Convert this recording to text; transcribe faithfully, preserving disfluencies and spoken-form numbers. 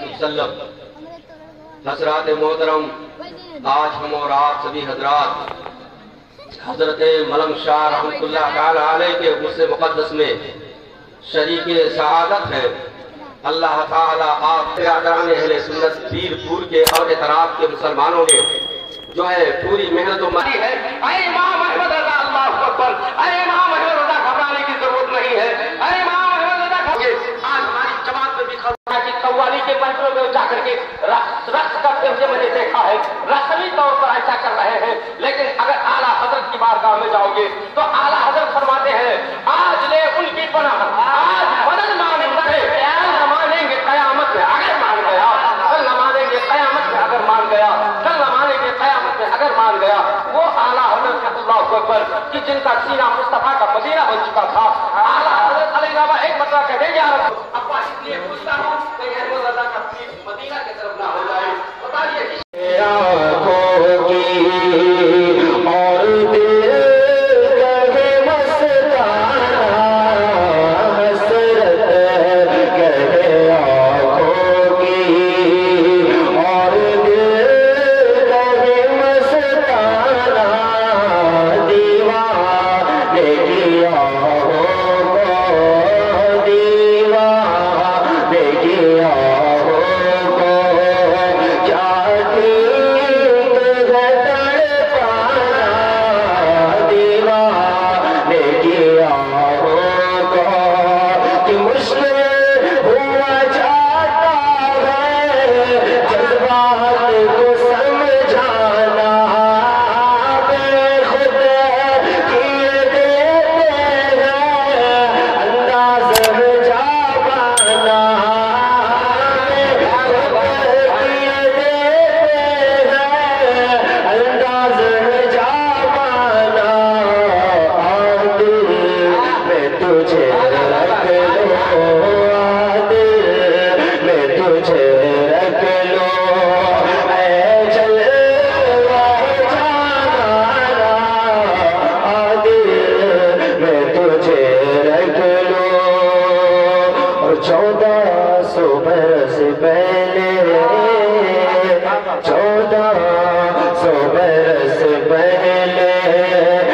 وسلم۔ حضرات محترم، آج ہم اور آپ سبھی حضرات حضرت ملنگ شاہ رحمت اللہ تعالی علیہ کے غصے مقدس میں شریک سعادت ہے۔ اللہ تعالیٰ آپ برادران اہل سنت پیر پور کے اور اعتراف کے مسلمانوں نے جو ہے پوری محنت و مدی ہے۔ اے امام احمد رضا، اللہ اکبر، اے امام احمد رضا گھبرانے کی ضرورت نہیں ہے۔ اے امام احمد رضا گھبرانے، آج ہماری جماعت میں بھی خزانہ کی قوالی کے محفلوں میں جا کر کے رقص کرتے ہوئے میں نے دیکھا ہے، رسمی طور پر ایسا کر رہے ہیں، لیکن اگر اعلیٰ حضرت کی بارگاہ میں جاؤ گے تو اعلیٰ حضرت فرماتے ہیں آج لے ان کی پناہ، آج مدد مانگ رہے، کل مانیں گے قیامت میں اگر مان گیا، کل مانیں گے قیامت میں اگر مان گیا، کل مانیں گے قیامت میں اگر مان گیا۔ وہ اعلیٰ حضرت اللہ اکبر کہ جن کا سینہ مصطفیٰ کا مدینہ بن چکا تھا، اعلیٰ حضرت علیہ رضا ایک مرتبہ کہہ دیں گے یا رسول ابا اس لیے پوچھتا ہوں کہ احمد رضا کا پیر مدینہ کی طرف نہ ہو جائے۔ بتائیے چودہ سو برس پہلے